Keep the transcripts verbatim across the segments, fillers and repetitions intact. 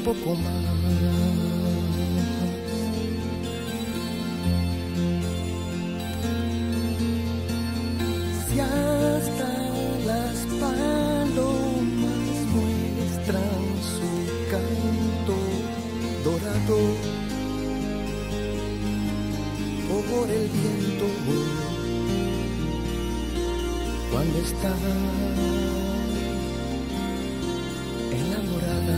poco más. Si hasta las palomas muestran su canto dorado por el viento cuando está enamorada.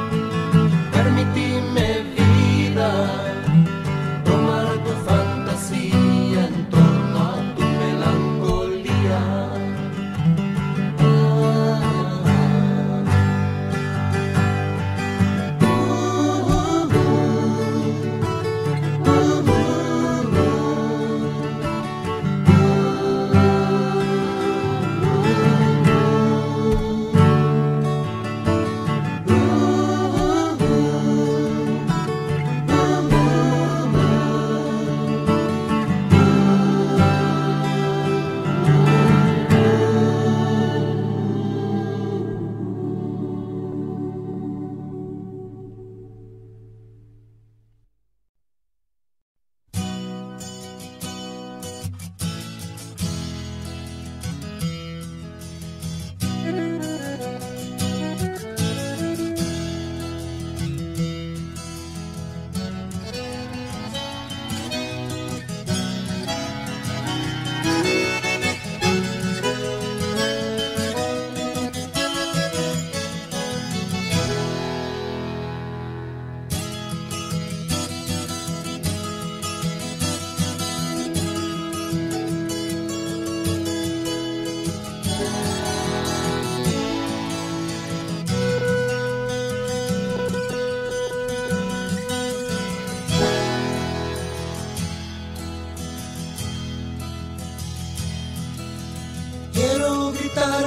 Permitime vida, tomar tu fantasía.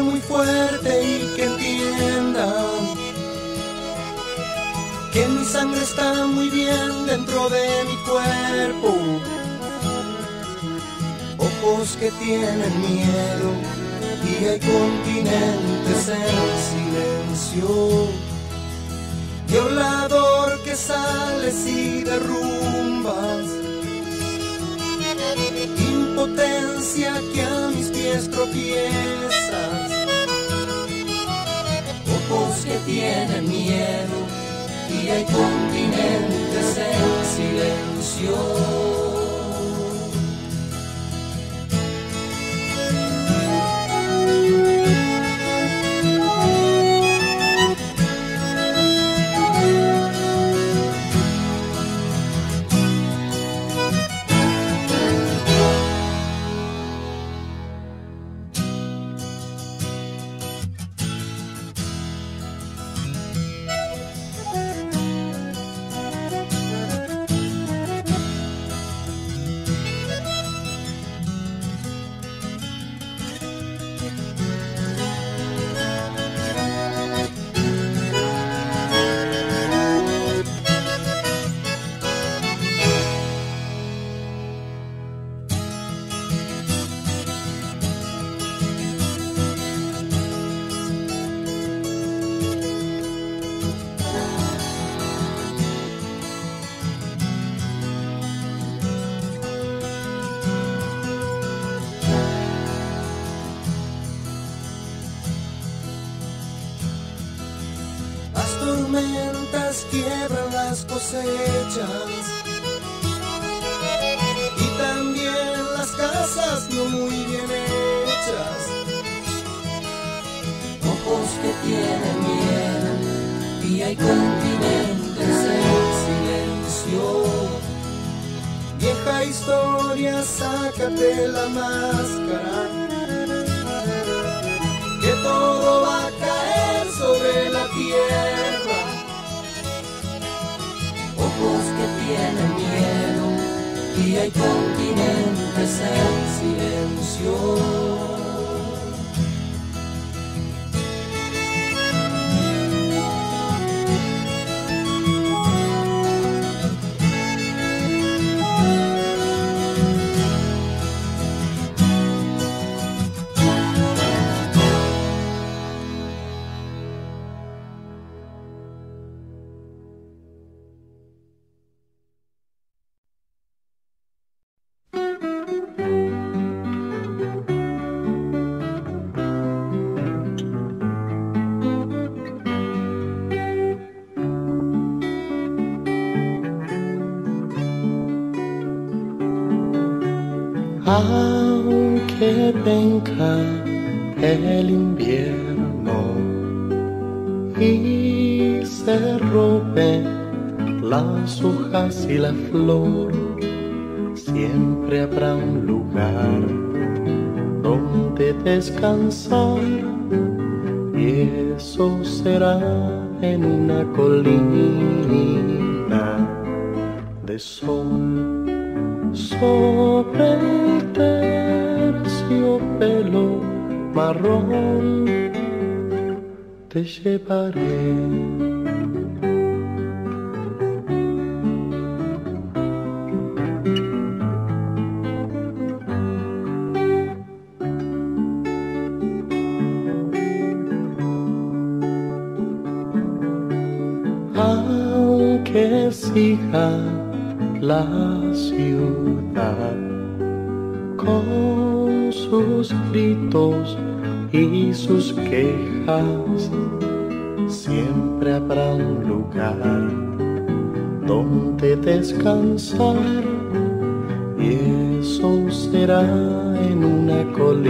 muy fuerte y que entiendan que mi sangre está muy bien dentro de mi cuerpo. Ojos que tienen miedo y hay continentes en silencio. Violador que sales y derrumbas, impotencia que a mis pies tropiezas. Ojos que tienen miedo y hay continentes en silencio. Tormentas quiebran las cosechas y también las casas no muy bien hechas. Ojos que tienen miedo y hay continentes en silencio. Vieja historia, sácate la máscara, que todo va a caer sobre la tierra. Ojos que tienen miedo y hay continentes en silencio. Aunque venga el invierno y se roben las hojas y la flor, siempre habrá un lugar donde descansar, y eso será en una colina de sol. Sobre el terciopelo marrón te llevaré. Aunque siga la ciudad con sus gritos y sus quejas, siempre habrá un lugar donde descansar, y eso será en una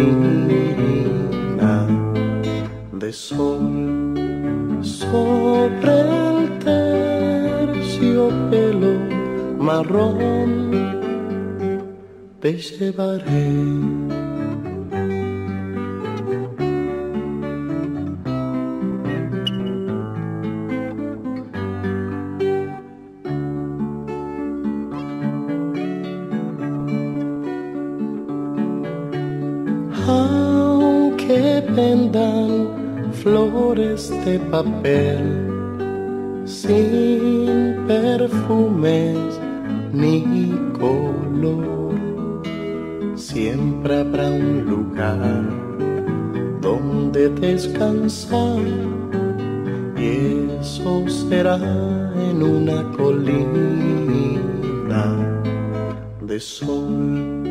colina de sol. Sobre el terciopelo marrón te llevaré. Aunque vendan flores de papel, sin perfumes ni color. Siempre habrá un lugar donde descansar, y eso será en una colina de sol.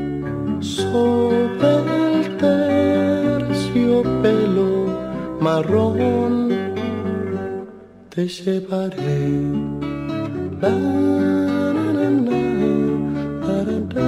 Sobre el terciopelo marrón te llevaré. La, la, la, la, la, la.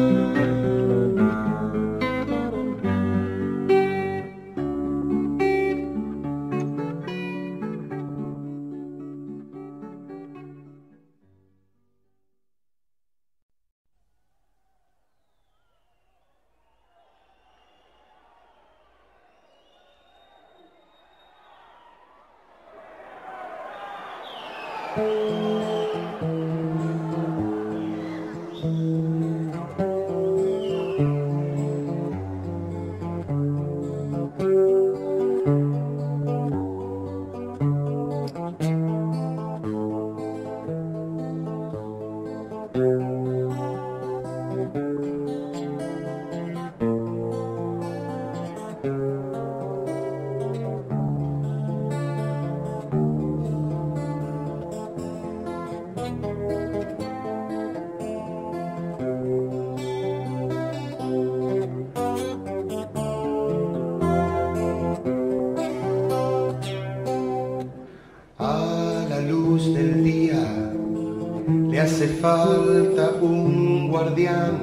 Hace falta un guardián.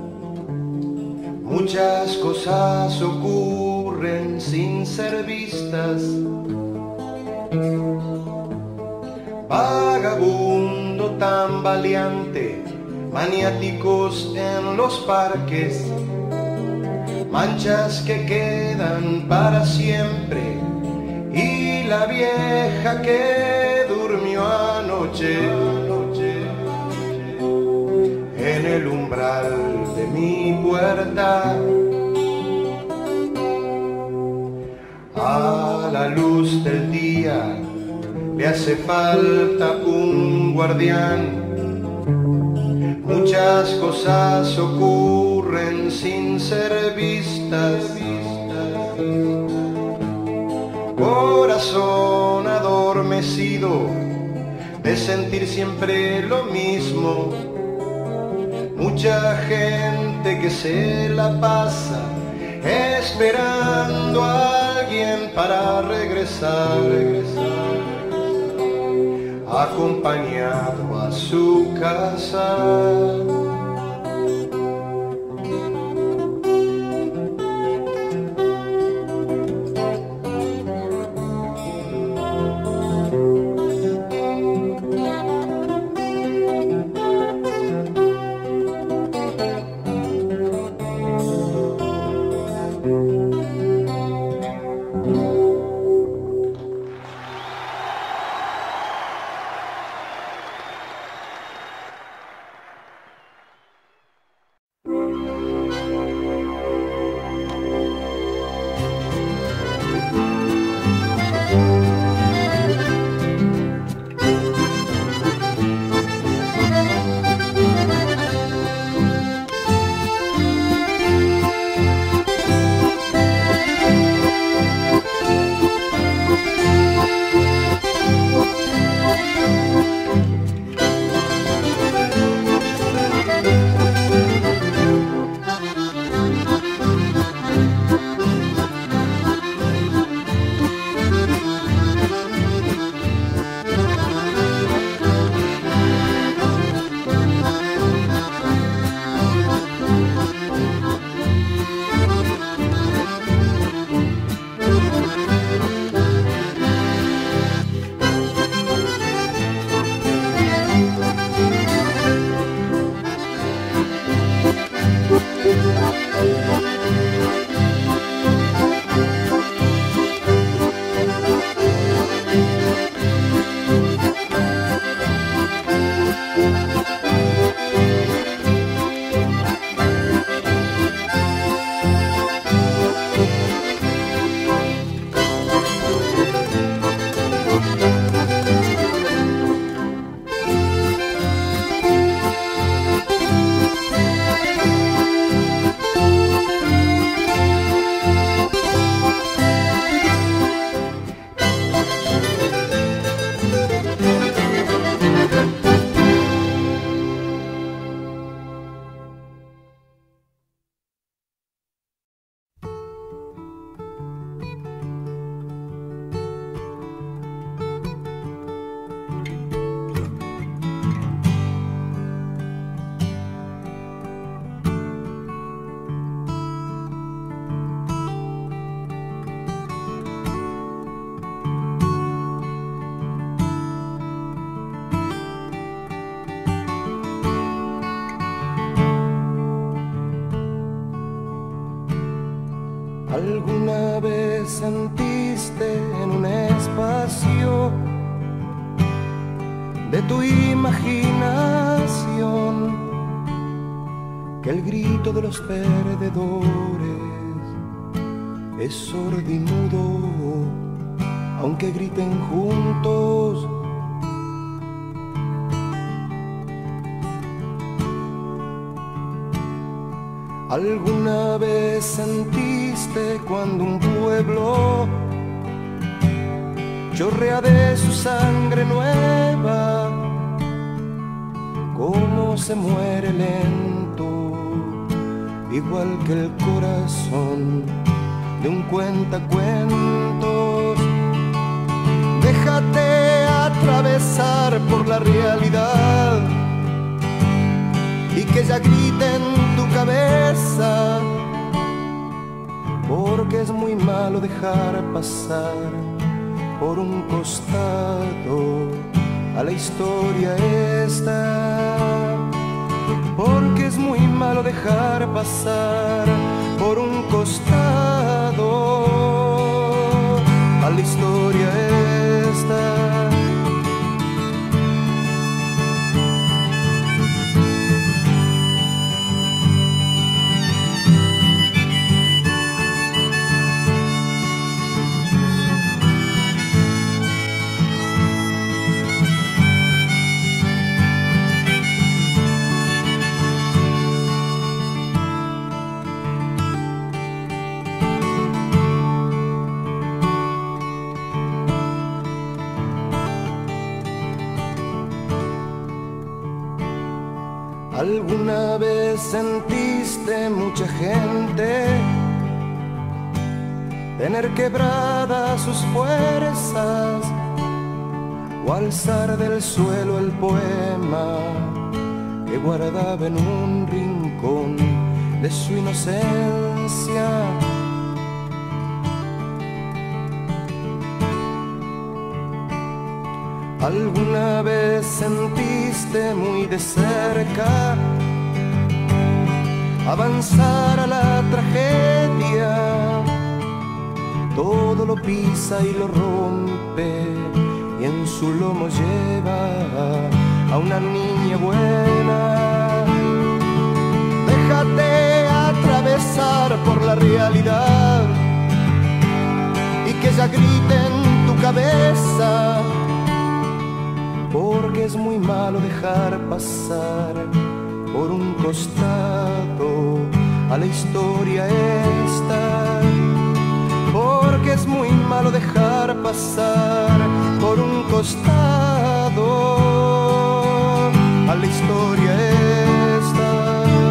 Muchas cosas ocurren sin ser vistas. Vagabundo tan valiente, maniáticos en los parques, manchas que quedan para siempre, y la vieja que durmió anoche en el umbral de mi puerta. A la luz del día le hace falta un guardián. Muchas cosas ocurren sin ser vistas. Corazón adormecido de sentir siempre lo mismo. Mucha gente que se la pasa esperando a alguien para regresar, regresar, acompañado a su casa. vez sentiste en un espacio de tu imaginación que el grito de los perdedores es sordo y mudo, aunque griten juntos? ¿Alguna vez sentiste cuando un pueblo chorrea de su sangre nueva, cómo se muere lento, igual que el corazón de un cuentacuentos? Déjate atravesar por la realidad y que ella grite en tu cabeza, porque es muy malo dejar pasar por un costado a la historia esta, porque es muy malo dejar pasar por un costado a la historia esta. ¿Alguna vez sentiste mucha gente tener quebradas sus fuerzas o alzar del suelo el poema que guardaba en un rincón de su inocencia? ¿Alguna vez sentiste muy de cerca avanzar a la tragedia? Todo lo pisa y lo rompe y en su lomo lleva a una niña buena. Déjate atravesar por la realidad y que ella grite en tu cabeza, porque es muy malo dejar pasar por un costado a la historia esta, porque es muy malo dejar pasar por un costado a la historia esta.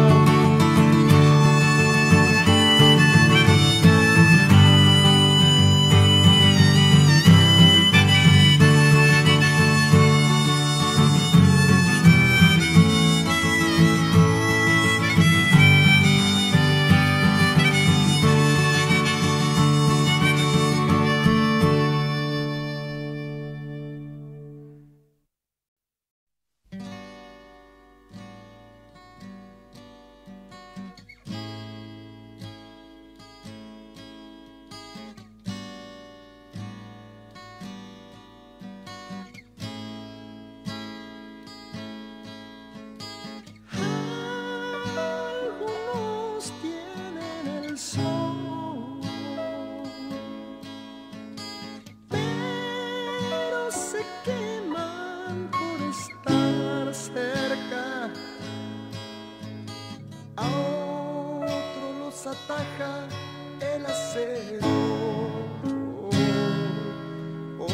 Ataja el acero. Oh, oh.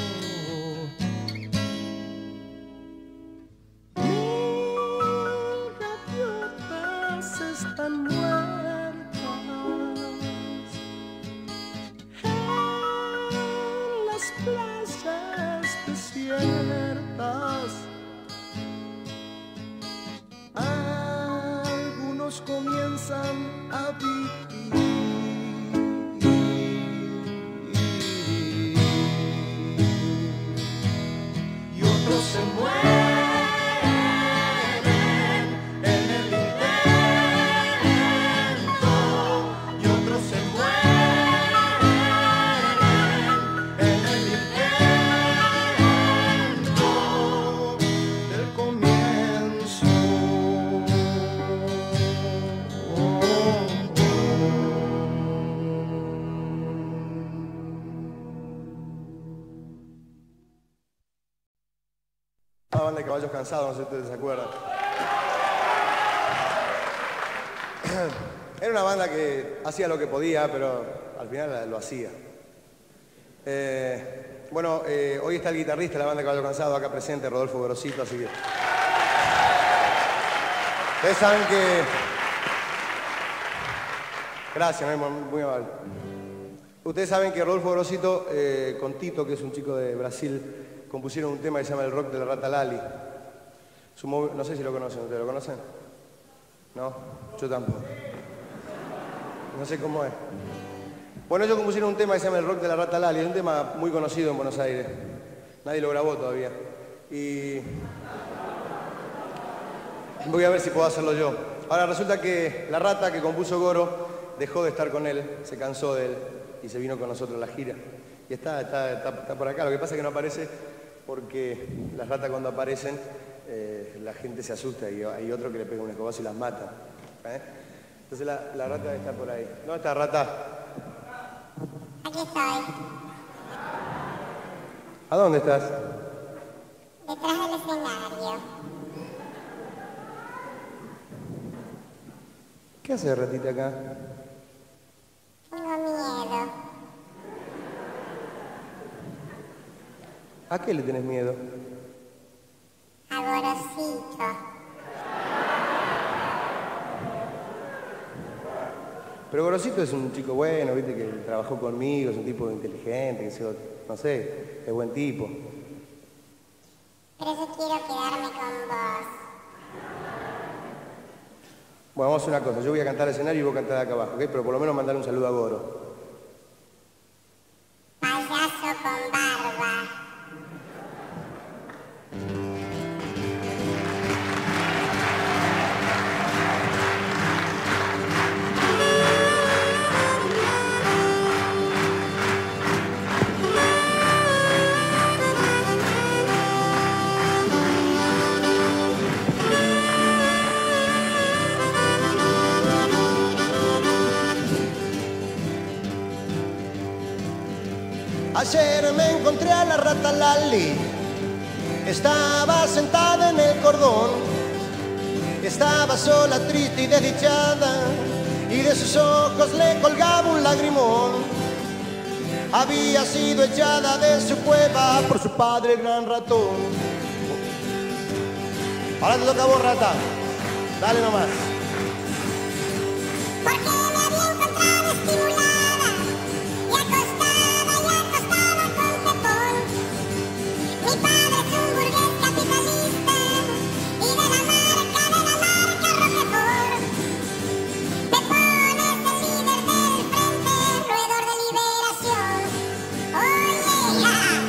Mil gaviotas están muertas en las playas desiertas. Algunos comienzan a vivir se mueren en el intento y otros se mueren Caballos Cansados, no sé si ustedes se acuerdan. Era una banda que hacía lo que podía, pero al final lo hacía. Eh, bueno, eh, hoy está el guitarrista de la banda Caballos Cansados acá presente, Rodolfo Gorosito, así que... Ustedes saben que... Gracias, muy, muy amable. Ustedes saben que Rodolfo Gorosito, eh, con Tito, que es un chico de Brasil, compusieron un tema que se llama El Rock de la Rata Lali. Su móvil, no sé si lo conocen, ¿ustedes lo conocen? No, yo tampoco. No sé cómo es. Bueno, ellos compusieron un tema que se llama El Rock de la Rata Lali, es un tema muy conocido en Buenos Aires. Nadie lo grabó todavía. Y voy a ver si puedo hacerlo yo. Ahora resulta que la rata que compuso Goro dejó de estar con él, se cansó de él y se vino con nosotros a la gira. Y está, está, está, está por acá. Lo que pasa es que no aparece porque las ratas cuando aparecen eh, la gente se asusta y hay otro que le pega un escobazo y las mata. ¿Eh? Entonces la, la rata está por ahí. ¿Dónde está rata? Aquí estoy. ¿A dónde estás? Detrás del escenario. ¿Qué hace ratita acá? Tengo miedo. ¿A qué le tenés miedo? A Gorosito. Pero Gorosito es un chico bueno, viste, que trabajó conmigo, es un tipo inteligente, que se, no sé, es buen tipo. Pero yo quiero quedarme con vos. Bueno, vamos a hacer una cosa, yo voy a cantar al escenario y vos cantás acá abajo, ¿ok? Pero por lo menos mandar un saludo a Goro. Payaso con barba. Ayer me encontré a la rata Lali, estaba sentada en el cordón, estaba sola, triste y desdichada, y de sus ojos le colgaba un lagrimón. Había sido echada de su cueva por su padre el gran ratón. Ahora te toca a vos, rata, dale nomás. Porque me había encontrado estimulada y acostada y acostada con Pepón. Mi padre es un burgués capitalista y de la marca, de la marca Roquefort. Pepón es el líder del frente, roedor de liberación. ¡Oye! ¡Ja!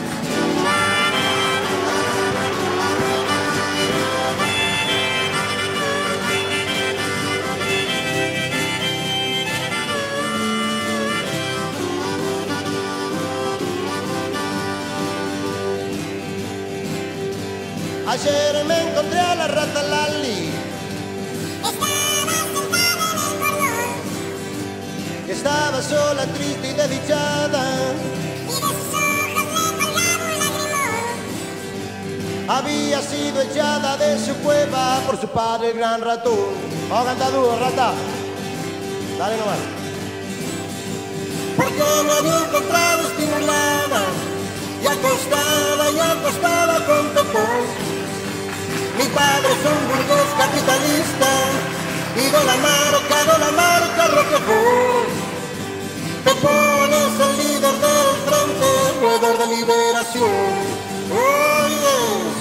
Ayer me encontré a la rata Lali, Estaba sentada en el cordón estaba sola, triste y desdichada, y de sus ojos le colgaba un lagrimón. había sido echada de su cueva por su padre el gran ratón. Vamos a cantar duro, rata, dale nomás. Porque me había encontrado estimulada y acostada y acostada con Pepón. Mi padre es un burgués capitalista y de la marca, de la marca Roquefort. Pepón es el líder del frente, roedor de liberación. Oh, yeah.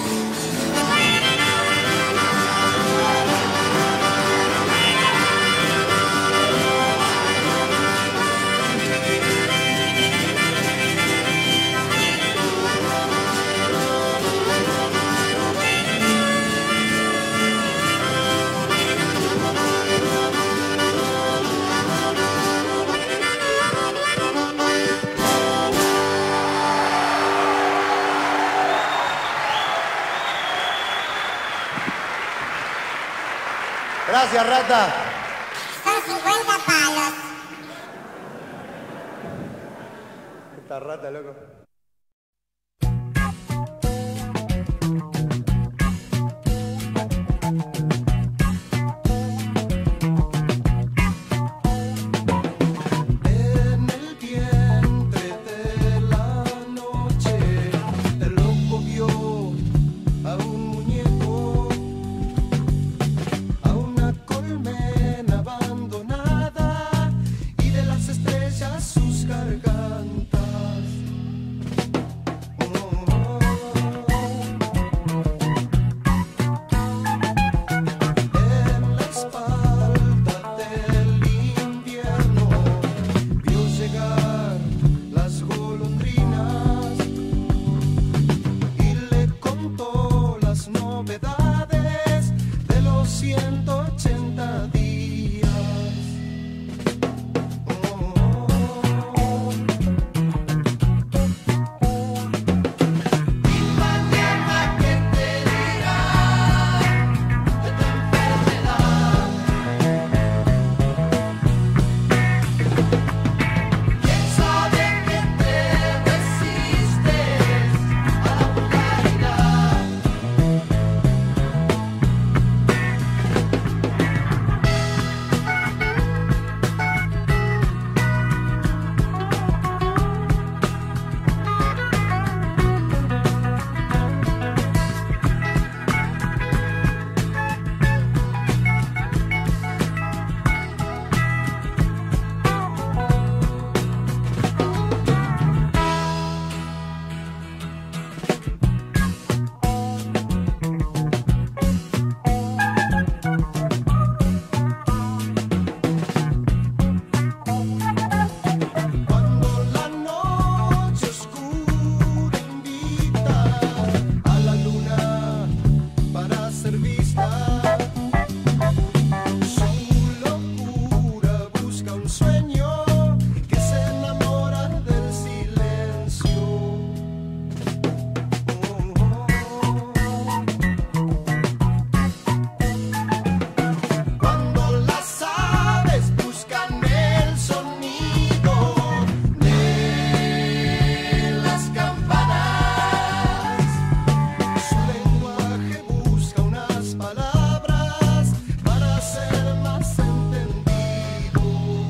Gracias, rata. Son cincuenta palos. Esta rata, loco. ser vista. Su locura busca un sueño que se enamora del silencio. Cuando las aves buscan el sonido de las campanas, su lenguaje busca unas palabras para ser más entendido.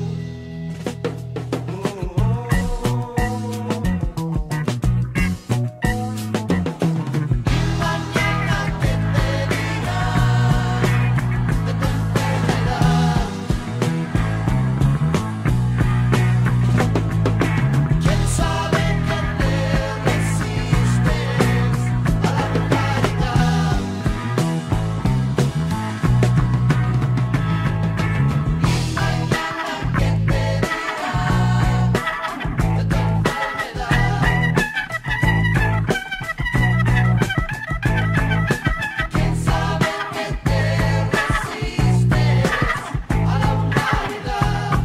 Mañana que te dirá de tu enfermedad. ¿Quién sabe que te resistes a la vulgaridad? Y mañana que te dirá de tu enfermedad. ¿Quién sabe que te resistes a la vulgaridad?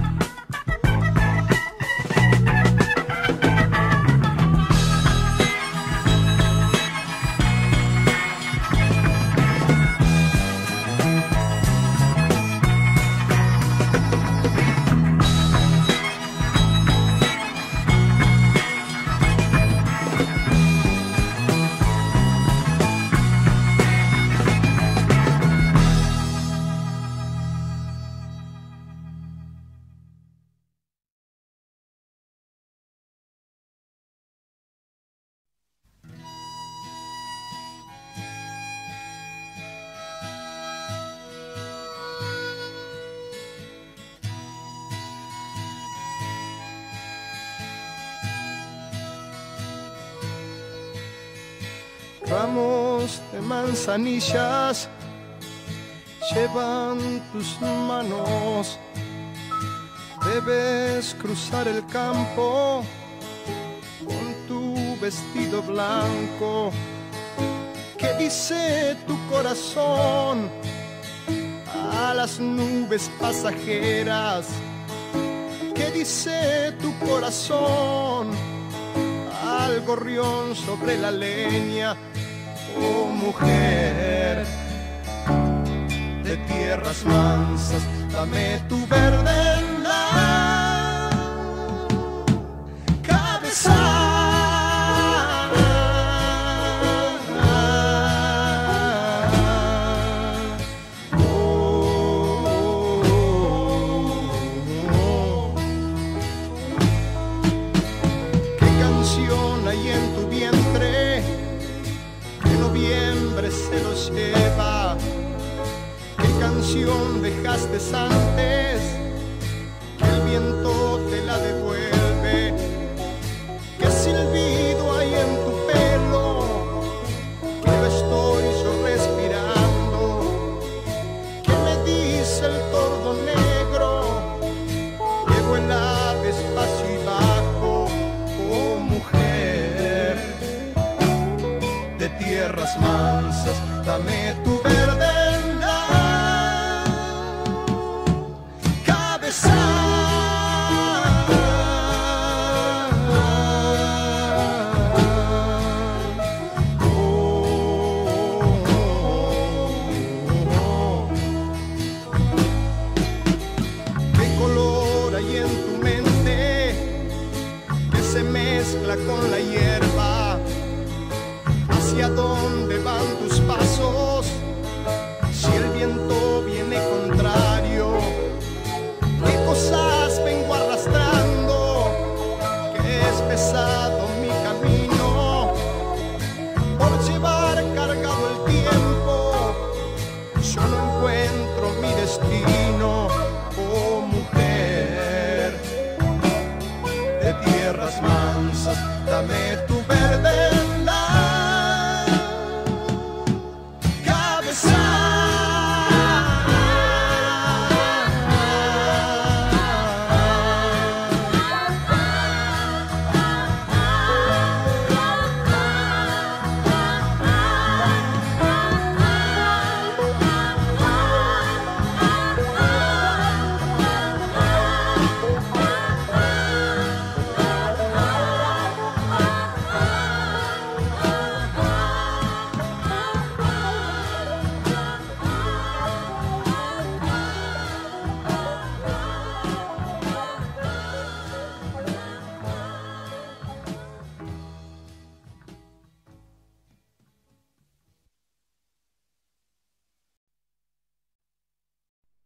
Ramos de manzanillas llevan tus manos. Debes cruzar el campo con tu vestido blanco. ¿Qué dice tu corazón a las nubes pasajeras? ¿Qué dice tu corazón al gorrión sobre la leña? Oh mujer de tierras mansas, dame tu verdad, cabeza. ¿Qué canción hay en tu vientre? Que noviembre se los lleva. ¿Qué canción dejaste antes? Que el viento te la devuelve. ¿Qué silbido hay en tu pelo? Que lo estoy yo respirando. ¿Qué me dice el tordo negro? Que vuela despacio y bajo. Oh mujer de tierras mansas, dame tu verdad, cabeza.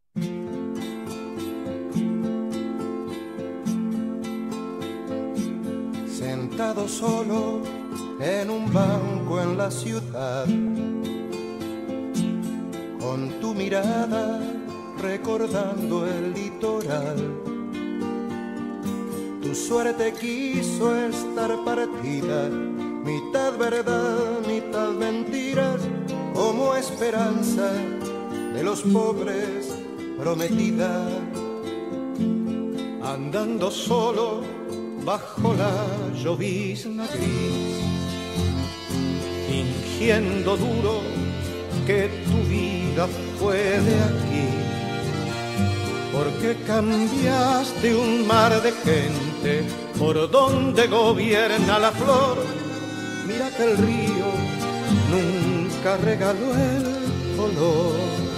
Sentado solo en un banco en la ciudad, con tu mirada recordando el litoral. Tu suerte quiso estar partida, mitad verdad, mitad mentiras, como esperanza de los pobres prometida. Andando solo bajo la llovizna gris, fingiendo duro que tu vida fue de aquí, porque cambiaste un mar de gente por donde gobierna la flor. Mira que el río nunca regaló el color.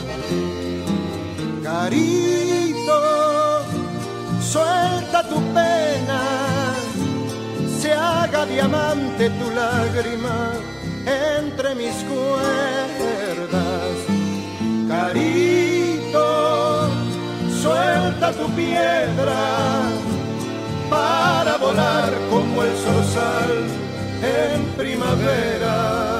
Carito, suelta tu pena, se haga diamante tu lágrima entre mis cuerdas. Carito, suelta tu piedra para volar como el zorzal en primavera.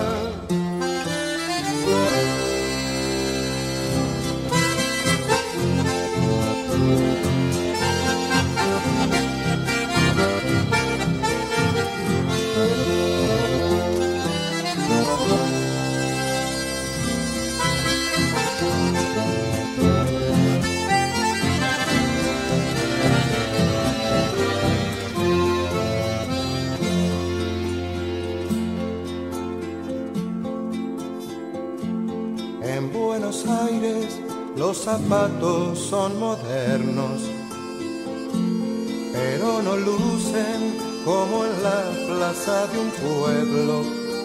En Buenos Aires los zapatos son modernos, pero no lucen como en la plaza de un pueblo.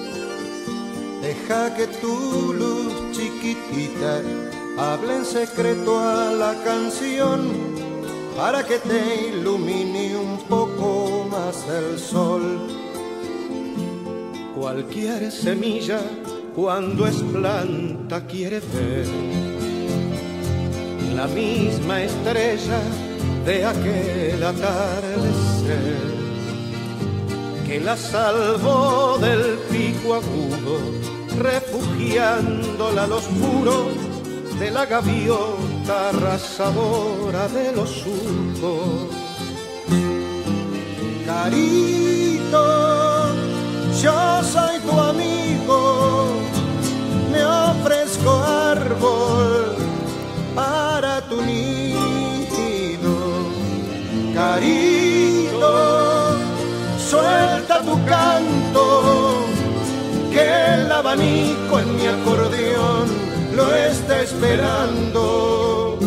Deja que tu luz chiquitita hable en secreto a la canción, para que te ilumine un poco más el sol. Cualquier semilla cuando es planta quiere ver la misma estrella de aquel atardecer que la salvó del pico agudo, refugiándola a los muros de la gaviota arrasadora de los surcos. Carito, yo soy tu amigo, me ofrezco árbol para tu nido. Carito, suelta tu canto, que el abanico en mi acordeón lo está esperando.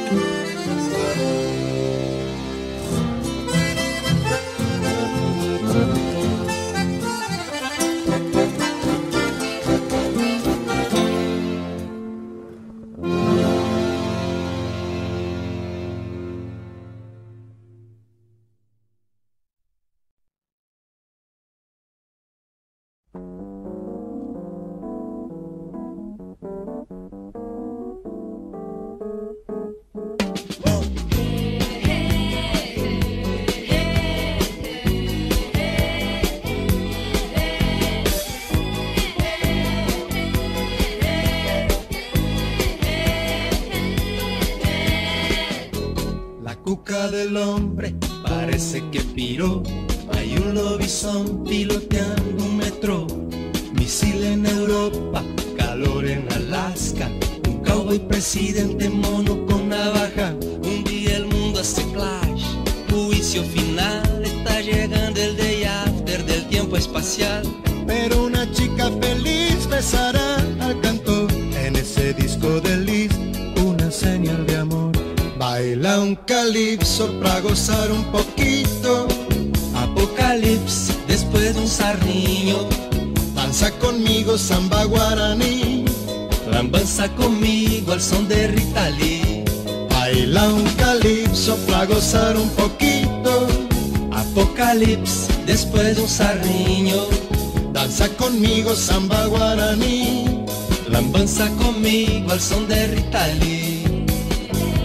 Del hombre parece que piró. Hay un lobizón piloteando un metro, misil en Europa, calor en Alaska, un cowboy presidente mono con navaja. Un día el mundo hace flash, juicio final, está llegando el day after del tiempo espacial. Pero una chica feliz besará al cantor en ese disco de Liz, una señal de amor. Baila un calipso para gozar un poquito. Apocalipsis después de un sarniño. Danza conmigo samba guaraní. Lambanza conmigo al son de Rita Lee. Baila un calipso para gozar un poquito. Apocalipsis después de un sarniño. Danza conmigo samba guaraní. Lambanza conmigo al son de Rita Lee.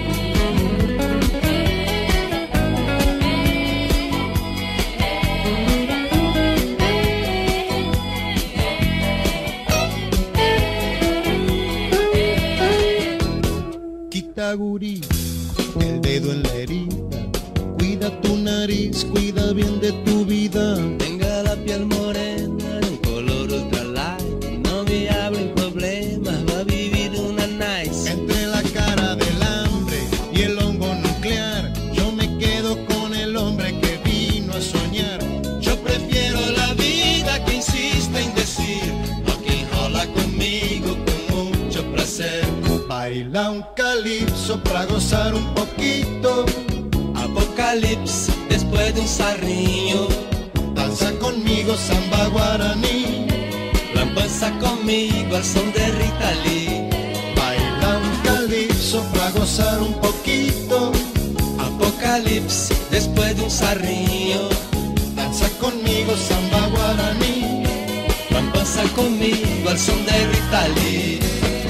Cuidadita gurí, el dedo en la herida. Cuida tu nariz, cuida bien de tu vida. Tenga la piel morena, de un color ultra light. No me hablen problemas, va a vivir una nice. Entre la cara del hambre y el hongo nuclear, yo me quedo con el hombre que vino a soñar. Yo prefiero la vida que insiste en decir, aquí hola conmigo con mucho placer. Baila un calipso para gozar un poquito. Apocalipsis después de un sarriño. Danza conmigo samba guaraní. Lambanza conmigo al son de Rita Lee. Baila un calipso para gozar un poquito. Apocalipsis después de un sarriño. Danza conmigo samba guaraní. Lambanza conmigo al son de Rita Lee.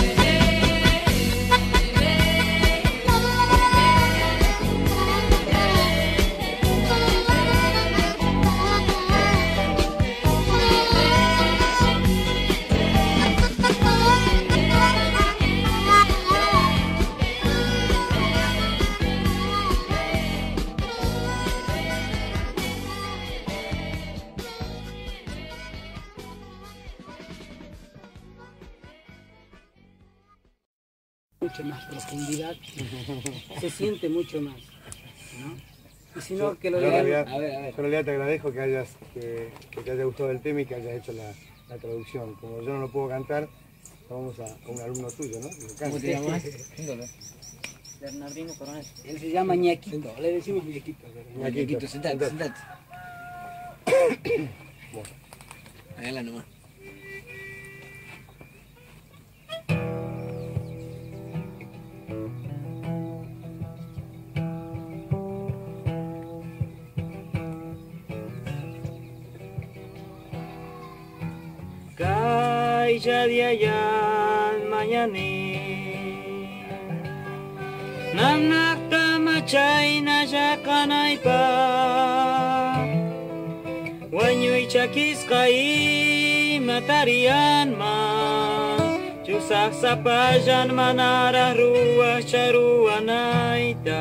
Mucho más profundidad, se siente mucho más, ¿no? Y si no, que lo Yo en lean. realidad, A ver, a ver. yo en realidad te agradezco que, hayas, que, que te haya gustado el tema y que hayas hecho la, la traducción. Como yo no lo puedo cantar, vamos a, a un alumno tuyo, ¿no? ¿Cómo te llamas? Bernardino Coronel. Él se llama Ñaquito, le decimos Ñaquito. Ñaquito, Ñaquito, sentate, sentate. sentate. Bueno. Hágala nomás. Kaya diayan mañani Nanak tamachay na siya kanay pa Wanyo'y chakis kay matarian man Chusak sa pajan manarah ruah charuan aita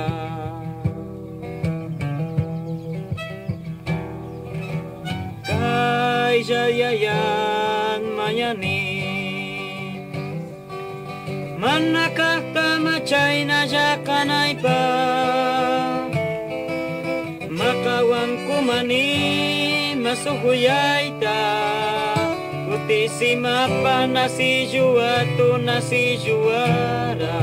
Kaya diayan mañani Manakah tamachay na siya kanay pa Makawan kumani masukuyay ta Kuti si mapa na si juato na si juara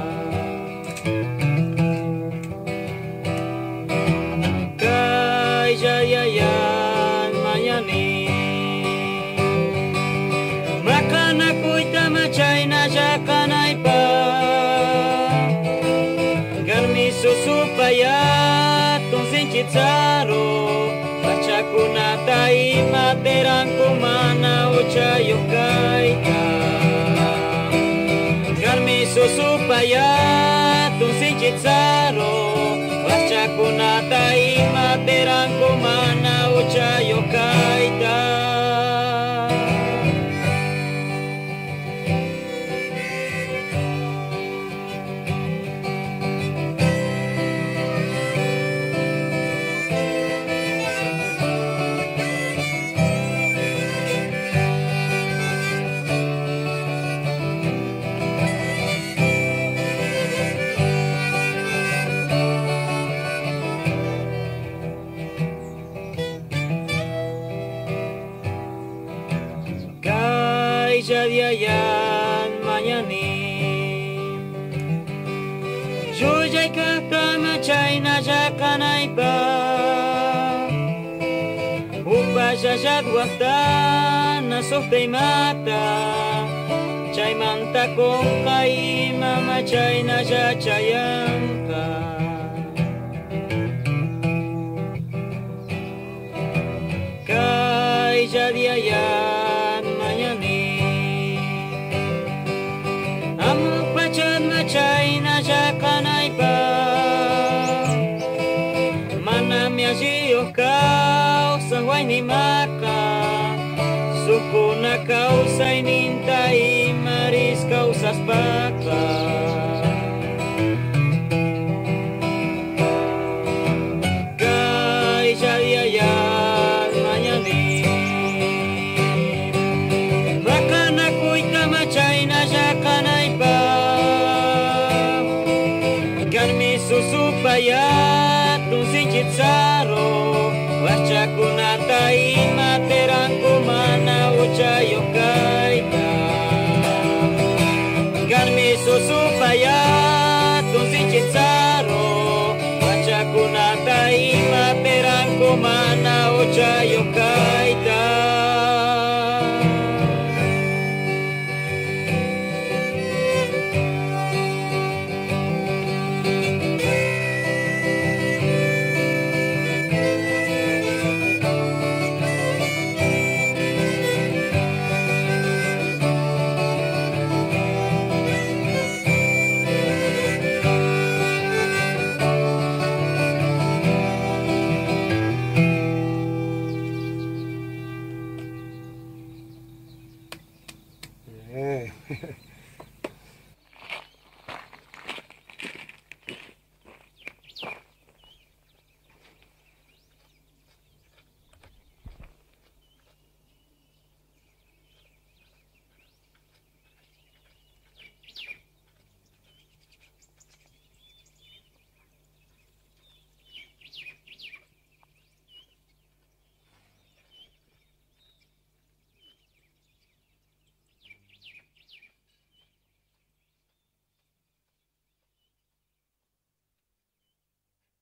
Kay jayayan mayani Makanakoy tamachay na siya kanay pa Garmi susupaya tong sinchitsaro Pachakuna tai materang kumana uchayo kaita Garmi susupaya tong sinchitsaro Pachakuna tai materang kumana uchayo kaita Jadiayan mañani Jujay kakama chay na jakanay pa Upa jajad wakta na softay mata Chay manta kong kay mama chay na jachayan ka Kay jadiayan mañani Amuk pachan machay na siya kanay pa Manam yajiyo kao sa huay ni maka Suko na kao say nintay maris kao sas baka supaya tun sinchitsaro wachakunata ima terankumana uchayo kaita ganmiso supaya tun sinchitsaro wachakunata ima terankumana uchayo kaita